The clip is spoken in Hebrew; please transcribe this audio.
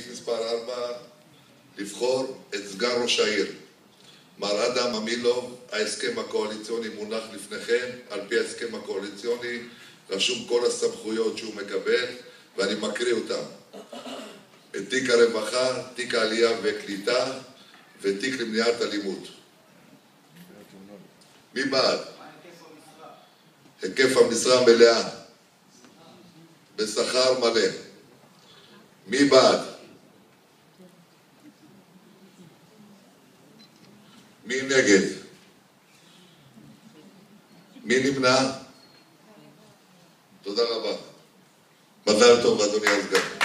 סעיף מספר 4, לבחור את סגן ראש העיר. מר אדם אמילוב, ההסכם הקואליציוני מונח לפניכם. על פי ההסכם הקואליציוני רשום כל הסמכויות שהוא מקבל, ואני מקריא אותם. את תיק הרווחה, תיק העלייה וקליטה, ותיק למניעת אלימות. מי בעד? היקף המשרה מלאה. בשכר מלא. מי בעד? מי נגד? מי נמנע? תודה רבה. מזל טוב, אדוני הסגן.